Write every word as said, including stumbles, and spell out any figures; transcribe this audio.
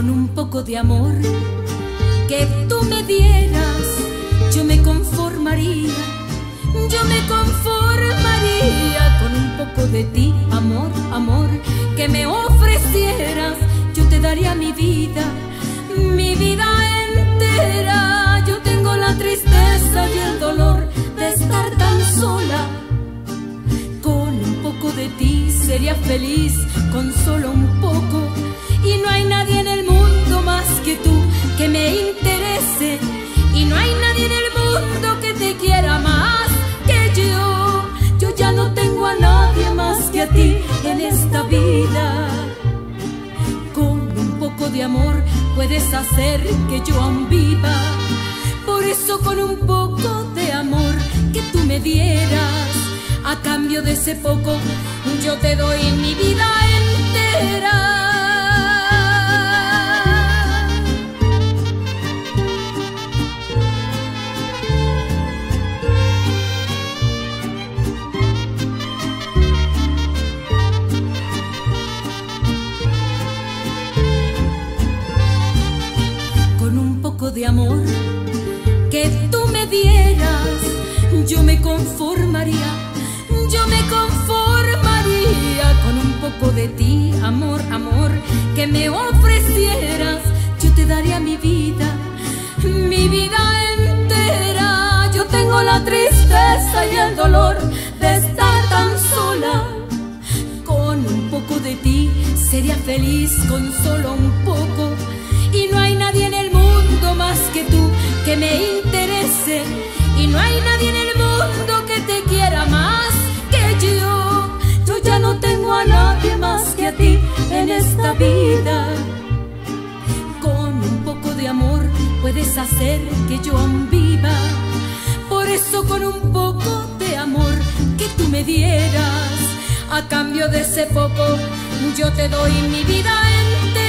Con un poco de amor que tú me dieras, yo me conformaría, yo me conformaría con un poco de ti, amor, amor, que me ofrecieras. Yo te daría mi vida, mi vida entera. Yo tengo la tristeza y el dolor de estar tan sola. Con un poco de ti sería feliz, con solo un poco. Y no hay nadie en el mundo más que tú que me interese. Y no hay nadie en el mundo que te quiera más que yo. Yo ya no tengo a nadie más que a ti en esta vida. Con un poco de amor puedes hacer que yo aún viva. Por eso con un poco de amor que tú me dieras, a cambio de ese poco yo te doy mi vida entera. De amor que tú me dieras, yo me conformaría, yo me conformaría con un poco de ti, amor, amor, que me ofrecieras. Yo te daría mi vida, mi vida entera. Yo tengo la tristeza y el dolor de estar tan sola. Con un poco de ti sería feliz, con solo un poco. Y no hay nadie en el mundo más que tú que me interese. Y no hay nadie en el mundo que te quiera más que yo. Yo ya no tengo a nadie más que a ti en esta vida. Con un poco de amor puedes hacer que yo aún viva. Por eso con un poco de amor que tú me dieras, a cambio de ese poco yo te doy mi vida entera.